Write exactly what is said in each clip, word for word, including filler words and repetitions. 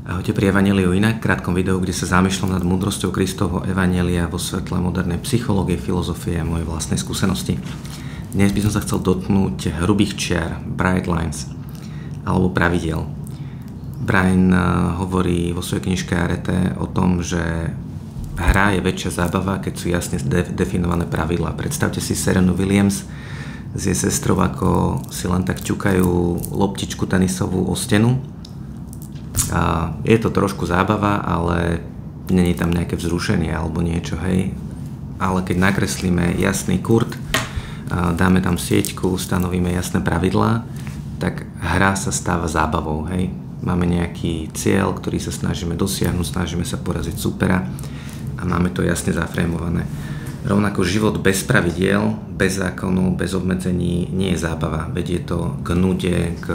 Ahojte pri Evanjeliu inak, krátkom videu, kde sa zamýšľam nad múdrosťou Kristovho evanjelia vo svetle modernej psychológie, filozofie a mojej vlastnej skúsenosti. Dnes by som sa chcel dotknúť hrubých čiar, bright lines, alebo pravidiel. Brian hovorí vo svojej knižke Arete o tom, že hra je väčšia zábava, keď sú jasne definované pravidlá. Predstavte si Serenu Williams s jej sestrou, ako si len tak ťukajú loptičku tenisovú o stenu. A je to trošku zábava, ale není tam nejaké vzrušenie alebo niečo, hej. Ale keď nakreslíme jasný kurt, dáme tam sieťku, stanovíme jasné pravidlá, tak hra sa stáva zábavou, hej. Máme nejaký cieľ, ktorý sa snažíme dosiahnuť, snažíme sa poraziť supera a máme to jasne zafrémované. Rovnako život bez pravidiel, bez zákonov, bez obmedzení nie je zábava. Vedie to k nude, k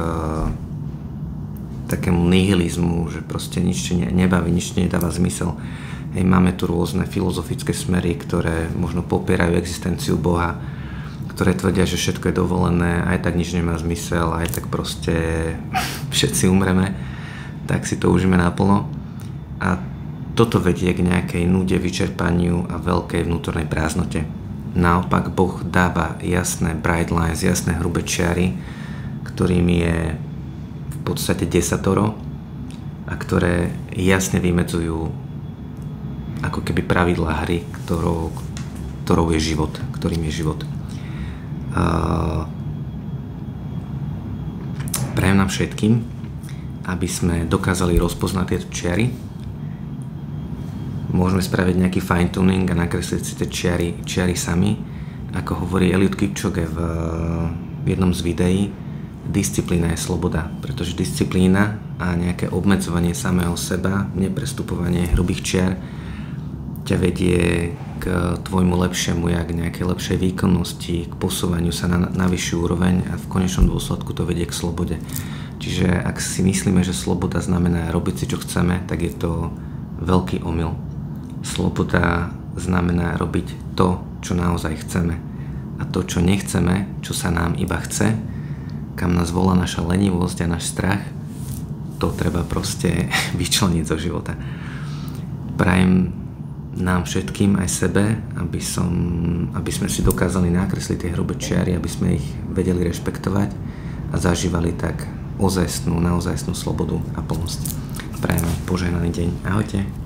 takému nihilizmu, že proste nič nebaví, nič nedáva zmysel. Hej, máme tu rôzne filozofické smery, ktoré možno popierajú existenciu Boha, ktoré tvrdia, že všetko je dovolené, aj tak nič nemá zmysel, aj tak proste všetci umreme, tak si to užíme naplno. A toto vedie k nejakej nude, vyčerpaniu a veľkej vnútornej prázdnote. Naopak Boh dáva jasné bright lines, jasné hrubé čiary, ktorým je v podstate desatoro a ktoré jasne vymedzujú ako keby pravidlá hry, ktorou, ktorou je život, ktorým je život. Uh, prajem nám všetkým, aby sme dokázali rozpoznať tieto čiary. Môžeme spraviť nejaký fine tuning a nakresliť si tie čiary, čiary sami. Ako hovorí Eliud Kipchoge v, v jednom z videí, disciplína je sloboda, pretože disciplína a nejaké obmedzovanie samého seba, neprestupovanie hrubých čiar ťa vedie k tvojmu lepšiemu, jak nejakej lepšej výkonnosti, k posúvaniu sa na, na vyššiu úroveň a v konečnom dôsledku to vedie k slobode. Čiže ak si myslíme, že sloboda znamená robiť si, čo chceme, tak je to veľký omyl. Sloboda znamená robiť to, čo naozaj chceme. A to, čo nechceme, čo sa nám iba chce, kam nás volá naša lenivosť a náš strach, to treba proste vyčleniť zo života. Prajem nám všetkým, aj sebe, aby, som, aby sme si dokázali nakresliť tie hrubé čiary, aby sme ich vedeli rešpektovať a zažívali tak ozajstnú, naozajstnú slobodu a plnosť. Prajem vám požehnaný deň. Ahojte.